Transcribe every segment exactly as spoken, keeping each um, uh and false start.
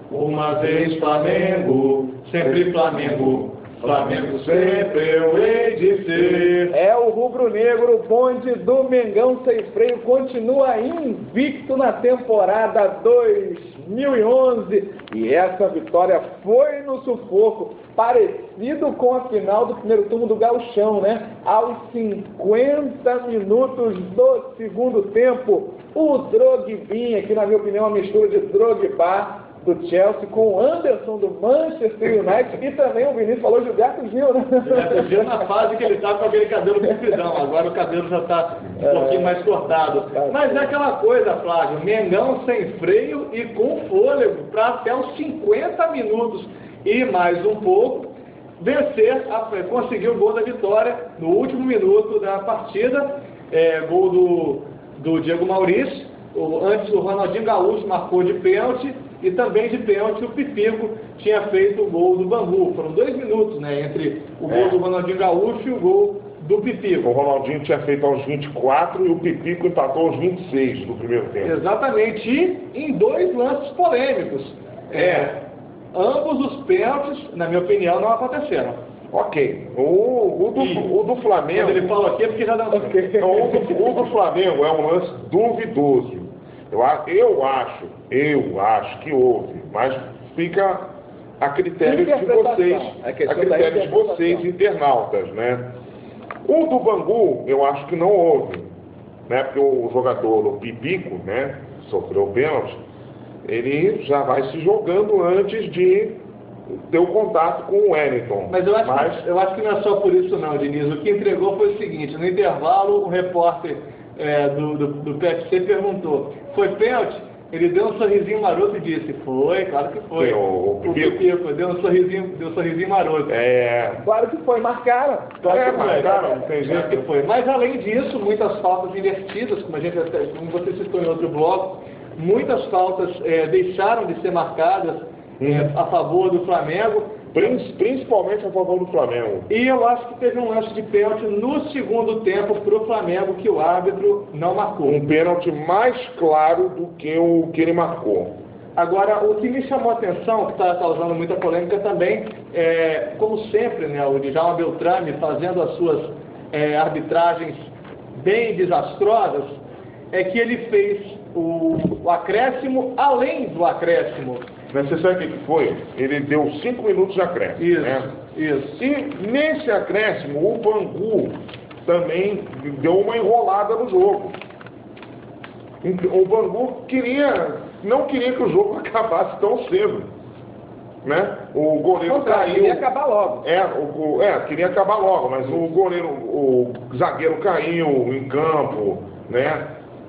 Uma vez Flamengo, sempre Flamengo, Flamengo sempre eu hei de ser. É o rubro-negro, o bonde do Mengão Sem Freio continua invicto na temporada dois mil e onze e essa vitória foi no sufoco, parecido com a final do primeiro turno do Gauchão, né? Aos cinquenta minutos do segundo tempo, o Drogbinha, que na minha opinião é uma mistura de Drogba do Chelsea com o Anderson do Manchester United e também o Vinícius falou Gilberto Gil, né? Gilberto Gil na fase que ele está com aquele cabelo compridão, agora o cabelo já está um é, pouquinho mais cortado. Mas é aquela coisa, Flávio, Mengão sem freio e com fôlego para até os cinquenta minutos e mais um pouco vencer, a, conseguir o gol da vitória no último minuto da partida, é, gol do, do Diego Maurício, o, antes o Ronaldinho Gaúcho marcou de pênalti, e também de pênalti o Pipico tinha feito o gol do Bangu. Foram dois minutos, né, entre o gol é. do Ronaldinho Gaúcho e o gol do Pipico. O Ronaldinho tinha feito aos vinte e quatro e o Pipico empatou aos vinte e seis do primeiro tempo. Exatamente, e em dois lances polêmicos. É. É, ambos os pênaltis, na minha opinião, não aconteceram. Ok. O, o, do, e, o do Flamengo... Quando ele fala aqui é porque já dá um... Então, o, do, o do Flamengo é um lance duvidoso. Eu, eu acho, eu acho que houve, mas fica a critério de vocês, a critério de vocês, internautas, né? O do Bangu, eu acho que não houve, né? Porque o jogador, o Pipico, né, sofreu o pênalti, ele já vai se jogando antes de ter o contato com o Wellington. Mas eu acho, mas... que, eu acho que não é só por isso não, Diniz. O que entregou foi o seguinte, no intervalo, o repórter É, do, do, do P F C perguntou, foi pênalti? Ele deu um sorrisinho maroto e disse, foi, claro que foi. Sim, o, o Pipico deu um sorrisinho, deu um sorrisinho maroto. É... Claro que foi, marcaram. Claro é, que foi, marcaram, não tem jeito. Claro que foi. Mas além disso, muitas faltas invertidas, como a gente até, como você citou em outro bloco, muitas faltas é, deixaram de ser marcadas hum. é, a favor do Flamengo. Principalmente a favor do Flamengo. E eu acho que teve um lance de pênalti no segundo tempo para o Flamengo que o árbitro não marcou. Um pênalti mais claro do que o que ele marcou. Agora, o que me chamou a atenção, que está causando muita polêmica também, é, como sempre, né, o Djalma Beltrame fazendo as suas é, arbitragens bem desastrosas, é que ele fez o, o acréscimo além do acréscimo. Mas você sabe o que foi? Ele deu cinco minutos de acréscimo. Isso, né? isso. E nesse acréscimo, o Bangu também deu uma enrolada no jogo. O Bangu queria, não queria que o jogo acabasse tão cedo. Né? O goleiro Contra, caiu. Queria acabar logo. É, o, é, queria acabar logo, mas o goleiro, o zagueiro caiu em campo, né?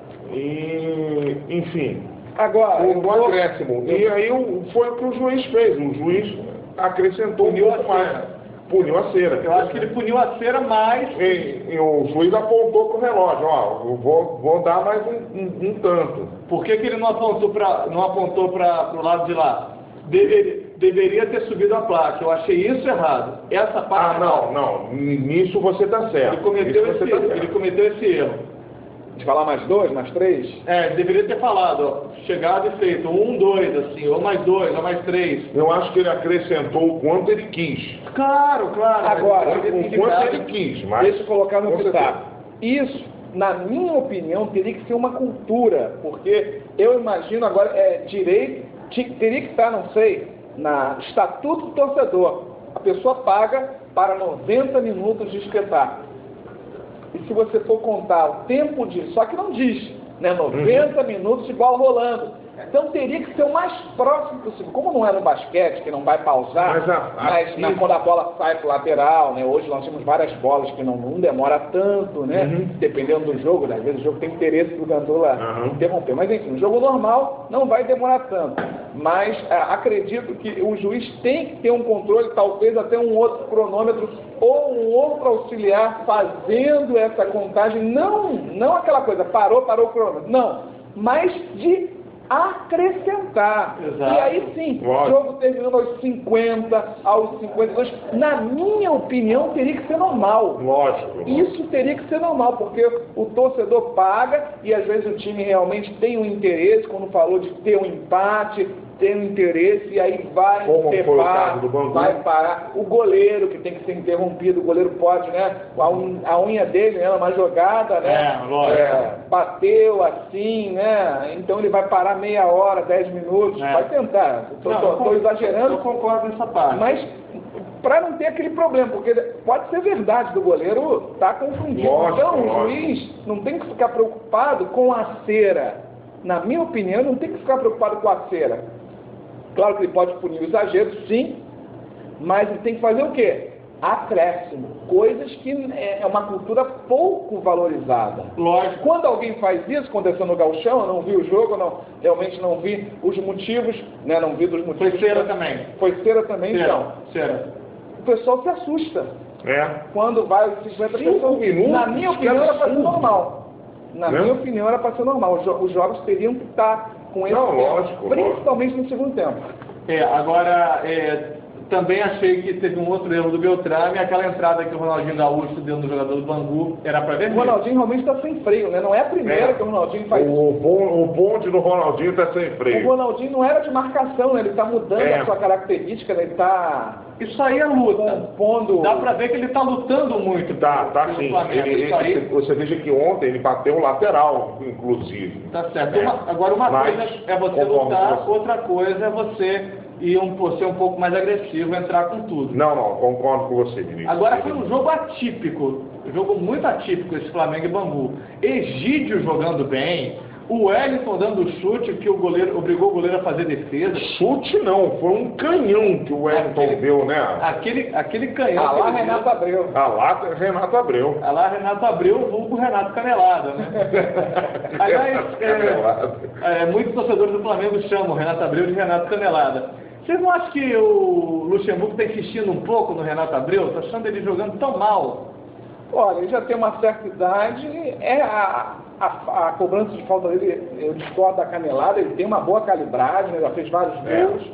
E, enfim. Agora, o vou... acréscimo. Eu... E aí o, foi o que o juiz fez. O juiz acrescentou puniu um pouco mais. Puniu a cera. Eu acho que ele puniu a cera mais. E, e o juiz apontou pro relógio, ó, eu vou, vou dar mais um, um, um tanto. Por que, que ele não apontou para não apontou para o lado de lá? Deveria, deveria ter subido a placa. Eu achei isso errado. Essa parte. Ah, não, não. Nisso você está certo. Ele cometeu, esse, tá ele cometeu esse erro. De falar mais dois, mais três? É, deveria ter falado, ó, chegado e feito um, dois, assim, ou mais dois, ou mais três. Eu acho que ele acrescentou o quanto ele quis. Claro, claro. Agora, o quanto ele quis, mas... Deixa eu colocar no pitaco. Isso, na minha opinião, teria que ser uma cultura, porque eu imagino agora, é, direito, teria que estar, não sei, na Estatuto do Torcedor. A pessoa paga para noventa minutos de espetáculo. E se você for contar o tempo de... Só que não diz, né? noventa uhum. minutos de bola rolando. Então teria que ser o mais próximo possível. Como não é no basquete, que não vai pausar, mas, a, a, mas na, quando a bola sai para o lateral, né? Hoje nós temos várias bolas que não, não demora tanto, né? Uhum. Dependendo do jogo, né? Às vezes o jogo tem interesse do cantor lá uhum. interromper. Mas enfim, o jogo normal não vai demorar tanto. Mas a, acredito que o juiz tem que ter um controle, talvez até um outro cronômetro ou um outro auxiliar fazendo essa contagem. Não, não aquela coisa, parou, parou o cronômetro. Não, mas de acrescentar. Exato. E aí sim, o jogo terminando aos cinquenta, aos cinquenta e dois, na minha opinião, teria que ser normal. Lógico. Isso teria que ser normal, porque o torcedor paga e às vezes o time realmente tem um interesse, quando falou de ter um empate, tem um interesse e aí vai Como foi o interpar, caso do Bangu. vai parar. O goleiro que tem que ser interrompido, o goleiro pode, né? A, un, a unha dele, né? Uma jogada, né? É, lógico. É, bateu assim, né? Então ele vai parar meia hora, dez minutos, É. vai tentar. Estou exagerando. Eu concordo nessa parte. Mas para não ter aquele problema, porque pode ser verdade do goleiro estar tá confundido. Lógico, então o lógico. juiz não tem que ficar preocupado com a cera. Na minha opinião, não tem que ficar preocupado com a cera. Claro que ele pode punir o exagero, sim, mas ele tem que fazer o quê? Acréscimo. Coisas que é uma cultura pouco valorizada. Lógico. Quando alguém faz isso, aconteceu no Gauchão, eu não vi o jogo, não, realmente não vi os motivos, né, não vi dos motivos. Foi cera também. Foi cera também, Cera, então. cera. O pessoal se assusta. É. Quando vai os cinquenta pessoas. minutos, Na minha opinião, era para ser normal. Na Né? minha opinião, era para ser normal. Os, jo os jogos teriam que estar com esse Não, tempo, lógico, principalmente no segundo tempo. É, agora, é, também achei que teve um outro erro do Beltrame, aquela entrada que o Ronaldinho Gaúcho deu no jogador do Bangu, era para O vermelho. Ronaldinho realmente está sem freio, né? Não é a primeira É. que o Ronaldinho faz isso. O, bom, o bonde do Ronaldinho tá sem O freio. Ronaldinho não era de marcação, né? Ele está mudando É. a sua característica, né? Ele está Isso aí é luta. compondo. Dá pra ver que ele tá lutando muito Tá, tá pelo sim. Flamengo. Ele, Isso aí ele- você veja que ontem ele bateu o lateral, inclusive. tá certo. É. Uma- agora uma Mas, coisa é você concordo lutar, com você. outra coisa é você ir um, ser um pouco mais agressivo, entrar com tudo. Não, não, concordo com você, Vinícius. Agora foi um jogo atípico, um jogo muito atípico esse Flamengo e Bangu. Egídio jogando bem, o Wellington dando chute que o goleiro obrigou o goleiro a fazer defesa. Chute não, foi um canhão que o Wellington Aquele- deu, né? Aquele, aquele canhão. Ah que lá, ele deu- Renato Abreu. A lata é Renato Abreu. Ah lá, Renato Abreu, vulgo Renato Canelada, né? Aliás, Canelada. é, é, muitos torcedores do Flamengo chamam o Renato Abreu de Renato Canelada. Vocês não acham que o Luxemburgo está insistindo um pouco no Renato Abreu? Está achando ele jogando tão mal? Olha, ele já tem uma certa idade, é a, a, a cobrança de falta dele, eu discordo da canelada, ele tem uma boa calibragem, né, já fez vários É. gols.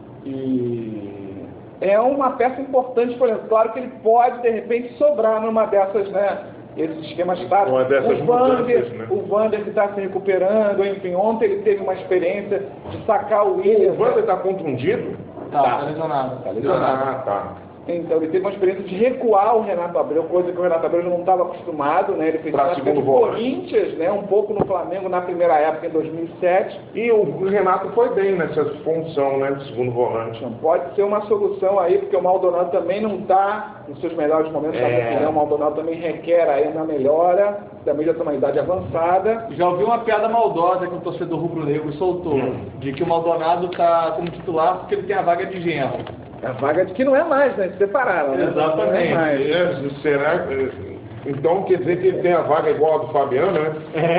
E é uma peça importante, por exemplo, claro que ele pode, de repente, sobrar numa dessas, né? Esses esquemas táticos. Uma dessas o Vander, mudanças, né? o Vander que está se recuperando, enfim, ontem ele teve uma experiência de sacar o Willian. O Wander está contundido? Tá, Tá. tá lesionado. Tá lesionado. Ah, tá. Então, ele teve uma experiência de recuar o Renato Abreu, coisa que o Renato Abreu já não estava acostumado, né? Ele fez Pra na época segundo do volante. Corinthians, né? Um pouco no Flamengo na primeira época, em dois mil e sete. E o Renato foi bem nessa função, né, de segundo volante. Então, pode ser uma solução aí, porque o Maldonado também não está nos seus melhores momentos, É. na minha opinião. O Maldonado também requer aí uma melhora, também já tem uma idade avançada. Já ouvi uma piada maldosa que um torcedor rubro-negro soltou, Hum. de que o Maldonado está como titular porque ele tem a vaga de genro. A vaga de que não é mais, né? Se separaram, né? Exatamente. Não é mais. É, será que... Então quer dizer que ele tem a vaga igual a do Fabiano, né?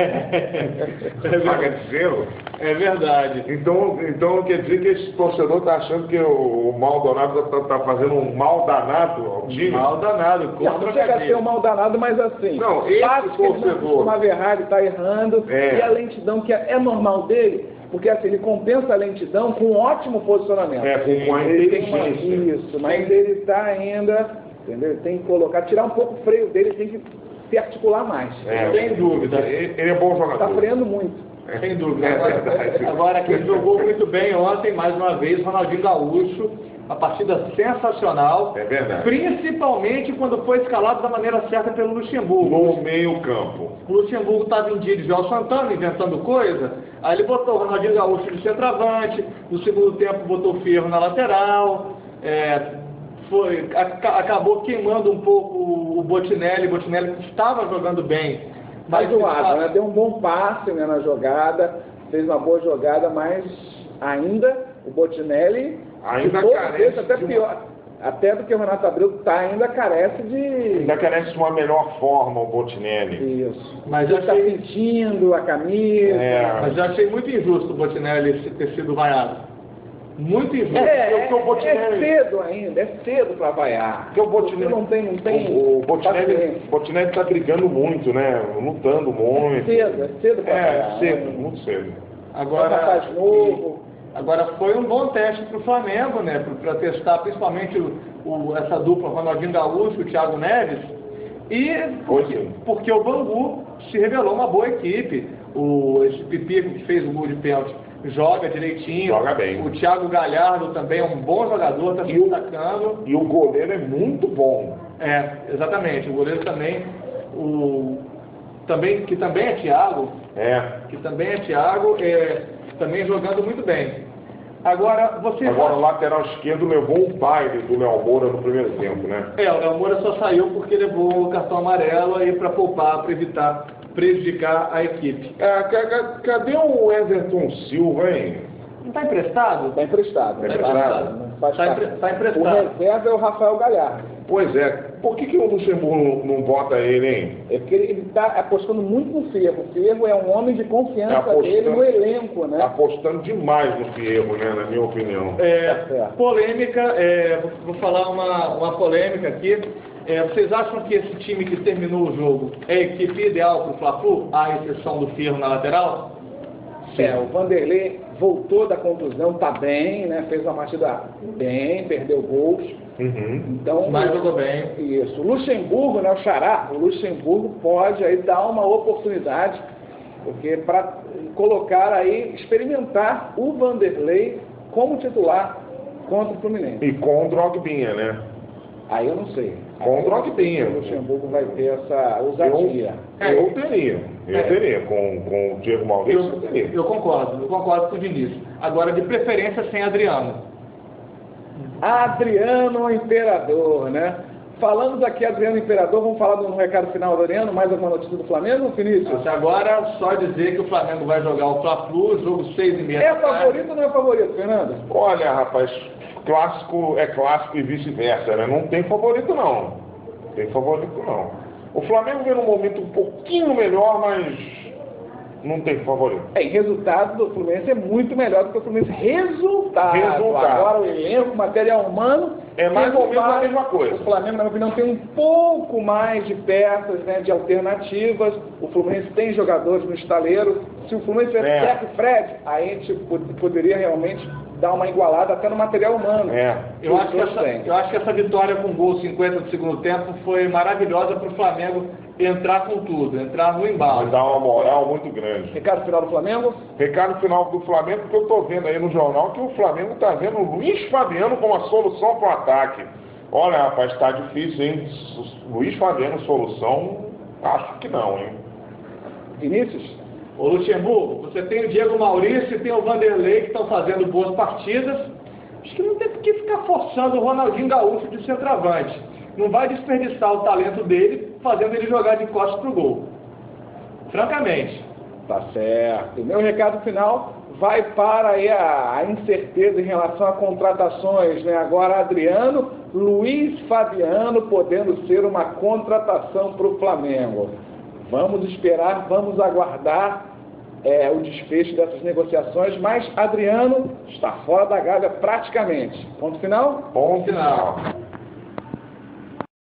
É Vaga de zero. É verdade. Então, então quer dizer que esse torcedor está achando que o, o Maldonado está tá fazendo um mal danado ao time? Mal danado, Não, contra não a chega a ser cadeia. um mal danado, mas assim. Não, esse faz que ele não torcedor- costuma errar, ele está errando. É. E a lentidão que é, é normal dele, porque assim, ele compensa a lentidão com um ótimo posicionamento. É, com com a Ele tem uma- inteligência. Isso, mas ele está ainda, entendeu? Ele tem que colocar, tirar um pouco o freio dele, ele tem que se articular mais. É, Sem dúvida. Ele, ele é bom Está jogador. freando muito. Sem dúvida. É Agora, verdade. agora quem jogou muito bem ontem, mais uma vez, Ronaldinho Gaúcho. Uma partida sensacional. É verdade. Principalmente quando foi escalado da maneira certa pelo Luxemburgo. No meio campo. O Luxemburgo estava em dia de João Santana, inventando coisa. Aí ele botou o Ronaldinho Gaúcho de centroavante. No segundo tempo botou o Ferro na lateral. É, foi, aca- acabou queimando um pouco o Botinelli. O Botinelli estava jogando bem. Mas o estava- Adam, né? Deu um bom passe, né, na jogada, fez uma boa jogada, mas ainda o Botinelli, Ainda de todos carece eles, até de uma- pior, até do que o Renato Abreu tá, ainda carece de Ainda carece de uma melhor forma o Botinelli. isso. Mas Ele eu está achei- sentindo a camisa. É. Mas eu achei muito injusto o Botinelli ter sido vaiado. Muito injusto. É, porque o Botinelli- é cedo ainda, é cedo para vaiar. Porque o Botinelli, Não tem, não tem o, o Botinelli, paciência. Botinelli está brigando muito, né? Lutando muito. Cedo, é cedo para É, vaiar. cedo, muito cedo. Agora, É um rapaz novo. agora foi um bom teste para o Flamengo, né? Para testar principalmente o, o- essa dupla Ronaldinho Gaúcho e o Thiago Neves. E porque, Pois é. porque o Bangu se revelou uma boa equipe. O, esse Pipico que fez o gol de pênalti joga direitinho. Joga bem. O Thiago Galhardo também é um bom jogador, está se destacando. E o goleiro é muito bom. É, exatamente. O goleiro também, o, também que também é Thiago, é. que também é Thiago, é, também jogando muito bem. Agora, você... Agora o lateral esquerdo levou um baile do Léo Moura no primeiro tempo, né? É, o Léo Moura só saiu porque levou o cartão amarelo aí para poupar, para evitar prejudicar a equipe. É, cadê o Everton Silva, hein? Não está emprestado? Está emprestado. Está emprestado. Está empre, tá emprestado. O reserva é o Rafael Galhardo. Pois é. Por que, que o Luxemburgo não, não bota ele, hein? É porque ele está apostando muito no Ferro. O Ferro é um homem de confiança apostando, dele no elenco, né? Apostando demais no Ferro, né? Na minha opinião. É, tá polêmica, é, vou, vou falar uma, uma polêmica aqui. É, vocês acham que esse time que terminou o jogo é a equipe ideal para o Fla-Flu, à exceção do Ferro na lateral? Sim. É, o Vanderlei voltou da contusão, tá bem, né? Fez uma partida bem, perdeu gols. Uhum. Então, mas jogou bem. Isso. O Luxemburgo, né? O Xará, o Luxemburgo pode aí dar uma oportunidade, porque para colocar aí, experimentar o Vanderlei como titular contra o Fluminense. E com o Drogbinha, né? Aí eu não sei. Com o Drogbinha. O Luxemburgo vai ter essa ousadia. Eu, eu teria. Eu é. teria. Com, com o Diego Maurício, eu, eu teria. Eu concordo. Eu concordo com o Vinícius. Agora, de preferência, sem Adriano. Adriano Imperador, né? Falamos aqui, Adriano Imperador, vamos falar no recado final do Adriano, mais alguma notícia do Flamengo, Vinícius? Agora, só dizer que o Flamengo vai jogar o Fla-Flu, jogo seis e meia. É favorito ou não é favorito, Fernando? Olha, rapaz, clássico é clássico e vice-versa, né? Não tem favorito, não. Não tem favorito, não. O Flamengo vem num momento um pouquinho melhor, mas não tem favorito. É, em resultado do Fluminense é muito melhor do que o Fluminense. Resultado. Resultado. Agora o elenco, material humano... É mais ou menos a mesma coisa. O Flamengo, na minha opinião, tem um pouco mais de peças, né, de alternativas. O Fluminense tem jogadores no estaleiro. Se o Fluminense tivesse é. Zeca e Fred, aí a gente poderia realmente dar uma igualada até no material humano. É. Eu, acho que essa, eu acho que essa vitória com gol cinquenta do segundo tempo foi maravilhosa para o Flamengo entrar com tudo, entrar no embalo. Vai dar uma moral muito grande. Recado final do Flamengo? Recado final do Flamengo, porque eu estou vendo aí no jornal que o Flamengo está vendo o Luiz Fabiano como a solução para o ataque. Olha, rapaz, está difícil, hein? Luiz Fabiano, solução? Acho que não, hein? Vinícius? Ô Luxemburgo, você tem o Diego Maurício e tem o Vanderlei que estão fazendo boas partidas. Acho que não tem por que ficar forçando o Ronaldinho Gaúcho de centroavante. Não vai desperdiçar o talento dele fazendo ele jogar de costas pro gol. Francamente. Tá certo. O meu recado final vai para aí a, a incerteza em relação a contratações, né? Agora Adriano, Luiz Fabiano podendo ser uma contratação para o Flamengo. Vamos esperar, vamos aguardar é, o desfecho dessas negociações, mas Adriano está fora da Gávea praticamente. Ponto final? Ponto final.